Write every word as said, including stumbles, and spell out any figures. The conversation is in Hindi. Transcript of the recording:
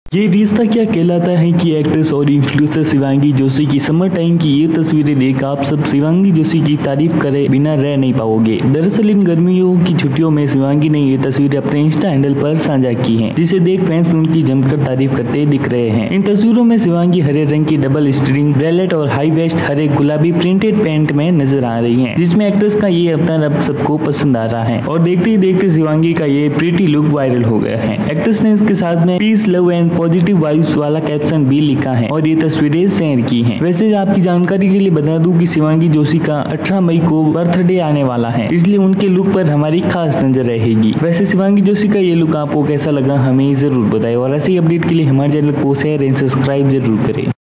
ये रिश्ता क्या कहलाता है कि एक्ट्रेस और इन्फ्लुएंसर शिवांगी जोशी की समर टाइम की ये तस्वीरें देख आप सब शिवांगी जोशी की तारीफ करे बिना रह नहीं पाओगे। दरअसल इन गर्मियों की छुट्टियों में शिवांगी ने ये तस्वीरें अपने इंस्टा हैंडल पर साझा की हैं, जिसे देख फैंस उनकी जमकर तारीफ करते दिख रहे हैं। इन तस्वीरों में शिवांगी हरे रंग की डबल स्ट्रिंग ब्रेलेट और हाई वेस्ट हरे गुलाबी प्रिंटेड पैंट में नजर आ रही है, जिसमें एक्ट्रेस का ये अवतार अब सबको पसंद आ रहा है और देखते ही देखते शिवांगी का ये प्रीटी लुक वायरल हो गया है। एक्ट्रेस ने इसके साथ में peace love and positive vibes वाला कैप्शन भी लिखा है और ये तस्वीरें शेयर की हैं। वैसे आपकी जानकारी के लिए बता दूं कि शिवांगी जोशी का अठारह मई को बर्थडे आने वाला है, इसलिए उनके लुक पर हमारी खास नजर रहेगी। वैसे शिवांगी जोशी का ये लुक आपको कैसा लगा हमें जरूर बताएं और ऐसी अपडेट के लिए हमारे चैनल को शेयर एंड सब्सक्राइब जरूर करें।